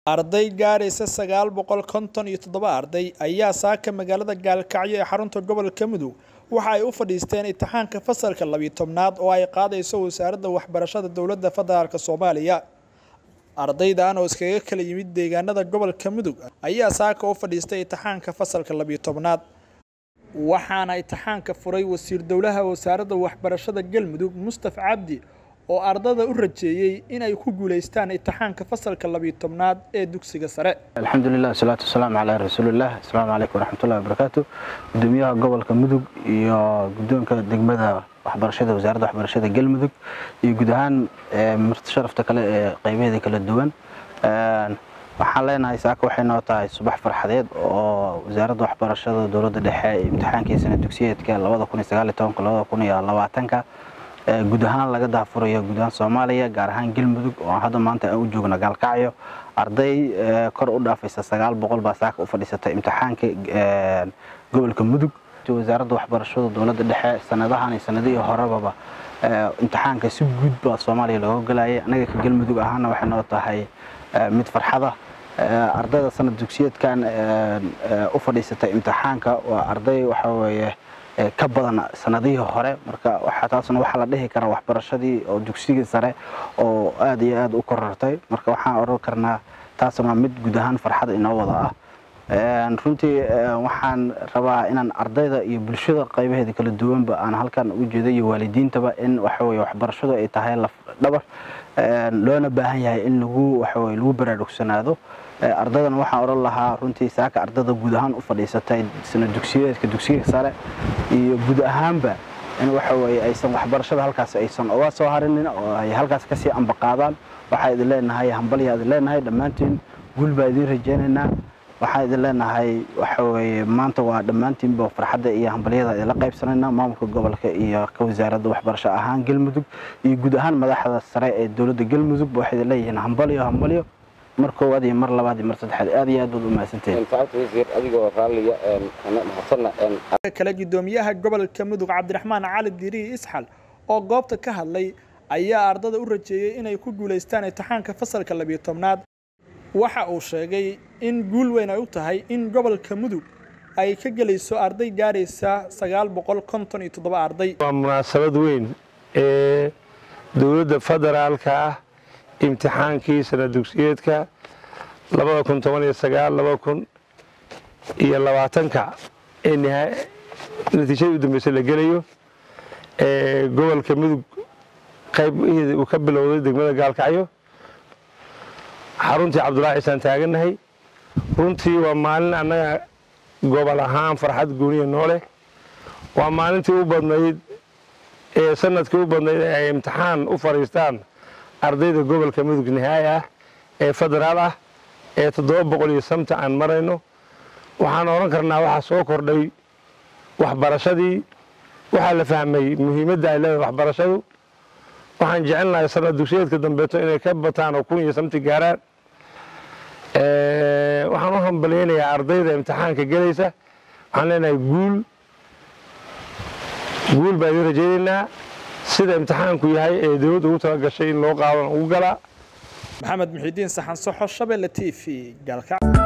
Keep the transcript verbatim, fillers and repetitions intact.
Arday gaaraysa sagaal boqol konton iyo toddoba arday ayaa saaka magaalada Gaalkacyo ee xarunta gobolka Mudug waxa ay u fadhiisteen imtixaanka fasalka labiyo tobnaad oo ay qaadayso wasaaradda waxbarashada dawladda federaalka Soomaaliya. Ardaydan oo iskaga kala yimid deegaanada gobolka Mudug ayaa saaka u fadhiistay imtixaanka fasalka labiyo tobnaad. waxaana imtixaanka furay wasiir dawlaha wasaaradda waxbarashada Galmudug Mustafa Cabdi oo ardada u rajeeyay in ay ku guuleystaan imtixaanka fasalka labiyo tobnaad ee dugsiga sare. Alxamdulillah salaatu wasalaamu ala rasuulillah. Assalaamu alaykum waraxmatullaahi wabarakaatuh. Gudoomiyaha gobolka Mudug iyo gudoonka degmada waxbarashada wasaaradda waxbarashada Galmudug iyo guud ahaan marti sharafta kale ee qaybaheeda kala duwan. waxaan leenahay saaka waxay noo tahay subax farxadeed oo wasaaradda waxbarashada dawladda dhexe ee imtixaankiisa dugsiyeedka laba kun iyo sagaal iyo toban laba kun iyo labaatan guud ahaan laga daafurayo guud ahaan Soomaaliya gaar ahaan Galmudug oo hadda maanta aan u joogno Gaalkacyo arday kor u dhaafaysa sagaal boqol baa saaka u fadhiisatay imtixaanka gobolka Mudug. wasaaradda waxbarashada dawladda dhexe sanadahan iyo sanadihii horeba imtixaanka si guud baa Soomaaliya looga galayay anaga ka Galmudug ahaana waxay noo tahay mid farxada ardayda sanad dugsiyeedkan u fadhiisatay imtixaanka waa arday waxa weeye ka badan sanadihii hore marka waxa taasna waxa la dhihi karaa waxbarashadii oo dugsiga sare oo aad iyo aad u korortay marka waxaan oran karnaa taasna mid guud ahaan farxad inoo wada ah. runtii waxaan rabaa inaan ardayda iyo bulshada qaybaheeda kala duwanba aan halkan u jeedo iyo waalidiintaba in waxa weeye waxbarashadu ay tahay laf dhabar loona baahan yahay in lagu waxa weeye lagu baraarugsanaado. ardaydan waxaan oran lahaa runtii saaka ardayda guud ahaan u fadhiisatay sanad dugsiyeedka dugsiga sare iyo guud ahaanba in waxa weeye aysan waxbarashada halkaas aysan uga soo harinin oo ay halkaas ka sii ambaqaadaan. waxaan idin leenahay hambalyo idin leenahay dhammaantiin guul baa idin rajaynaynaa. waxaan idin leenahay waxa weeye maanta waa dhammaantiinba farxadda iyo hambalyada ay la qaybsanayna maamulka gobolka iyo ka wasaaradda waxbarasho ahaan Galmudug iyo guud ahaan madaxda sare ee dawladda Galmudug waxay leeyihiin hambalyo hambalyo mar koowaad iyo mar labaad iyo mar saddexaad aad iyo aad u mahadsantahay. wasiir adigoo raaliya een mahadsanna een kala gudoomiyaha gobolka Mudug Cabdiraxmaan Cali Diiri Isxal oo goobta ka hadlay ayaa ardada u rajeeyay inay ku guuleystaan imtixaanka fasalka labiyo tobnaad. waxa uu sheegay in guul weyn ay u tahay in gobolka Mudug ay ka galayso arday gaaraysa sagaal boqol konton iyo toddoba arday. waa munaasabad weyn ee dawladda federaalka ah imtixaankii sanad dugsiyeedka laba kun toban iyo sagaal laba kun iyo labaatan ee natiijada u dambeysay la galayo ee gobolka Mudug qaybaheeda uu ka bilowday degmada Gaalkacyo xaruntii Cabdullaahi Isaan taaganahay. runtii waa maalin annaga gobol ahaan farxad gooniya noole waa maalintii u badnayd ee sanadkii u badnayd ee ay imtixaan u fariistaan ardayda gobolka Mudug nihaaya ah ee federaal ah ee toddoba boqol iyo samta aan marayno. waxaan oran karnaa waxa soo kordhay waxbarashadii waxa la fahmay muhiimadda ay leedahay waxbarashadu. waxaan jecelnahay sanad dugsiyeedka dambeeto inay ka bataan oo kun iyo samti gaaraan. ee waxaan u hambaleynayaa ardayda imtixaanka galaysa waxaan leenahay guul guul baa idin rajaynaynaa sida imtixaanku yahay ee dawladda ugu tala gashay in loo qaadan ugu galaa. Maxamed Muxidiin Saxan Soxo Shabelle T V Gaalkacyo.